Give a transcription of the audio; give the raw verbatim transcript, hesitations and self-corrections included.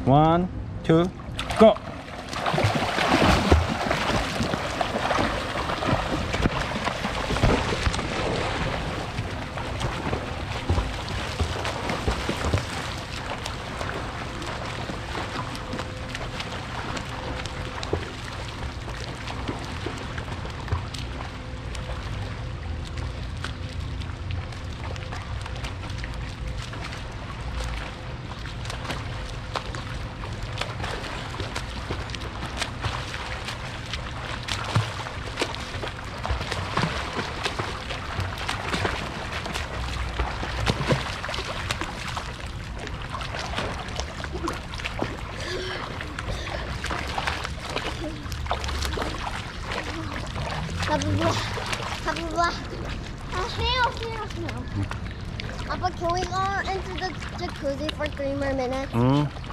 One, two, go. Papa, can we go into the jacuzzi for three more minutes? Mm.